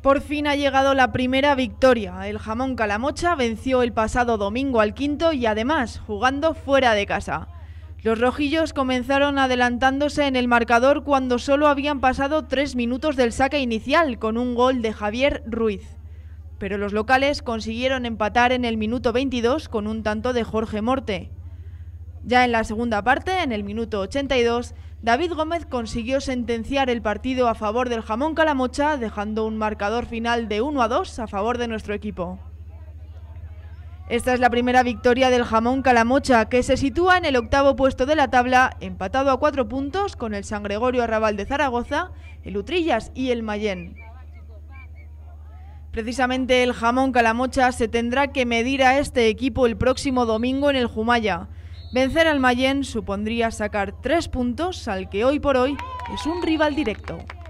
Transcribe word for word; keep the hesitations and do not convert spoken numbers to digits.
Por fin ha llegado la primera victoria. El Jamón Calamocha venció el pasado domingo al Quinto y además jugando fuera de casa. Los rojillos comenzaron adelantándose en el marcador cuando solo habían pasado tres minutos del saque inicial con un gol de Javier Ruiz. Pero los locales consiguieron empatar en el minuto veintidós con un tanto de Jorge Morte. Ya en la segunda parte, en el minuto ochenta y dos, David Gómez consiguió sentenciar el partido a favor del Jamón Calamocha, dejando un marcador final de uno a dos a favor de nuestro equipo. Esta es la primera victoria del Jamón Calamocha, que se sitúa en el octavo puesto de la tabla, empatado a cuatro puntos con el San Gregorio Arrabal de Zaragoza, el Utrillas y el Mayén. Precisamente el Jamón Calamocha se tendrá que medir a este equipo el próximo domingo en el Jumaya. Vencer al Mayén supondría sacar tres puntos al que hoy por hoy es un rival directo.